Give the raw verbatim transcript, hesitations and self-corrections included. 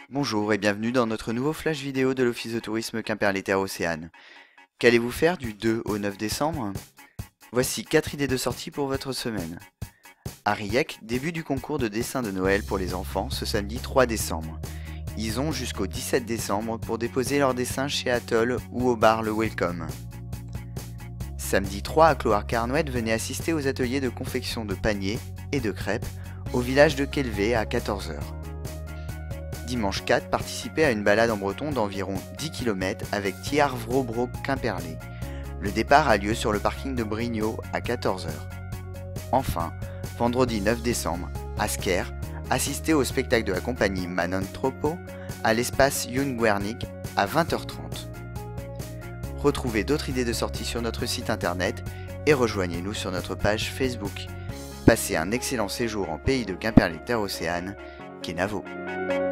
Bonjour et bienvenue dans notre nouveau flash vidéo de l'Office de tourisme Quimper-les-Terres-Océanes. Qu'allez-vous faire du deux au neuf décembre? Voici quatre idées de sortie pour votre semaine. À Rijeka, début du concours de dessin de Noël pour les enfants ce samedi trois décembre. Ils ont jusqu'au dix-sept décembre pour déposer leurs dessins chez Atoll ou au bar Le Welcome. Samedi trois à Clohars-Carnouët, venez assister aux ateliers de confection de paniers et de crêpes au village de Kelvé à quatorze heures. Dimanche quatre, participez à une balade en breton d'environ dix kilomètres avec Thiar Vrobro Quimperlé. Le départ a lieu sur le parking de Brignot à quatorze heures. Enfin, vendredi neuf décembre, à Sker, assistez au spectacle de la compagnie Manon Tropo à l'espace Jungwernik à vingt heures trente. Retrouvez d'autres idées de sortie sur notre site internet et rejoignez-nous sur notre page Facebook. Passez un excellent séjour en pays de Quimper-les-Terres-Océanes, Kenavo.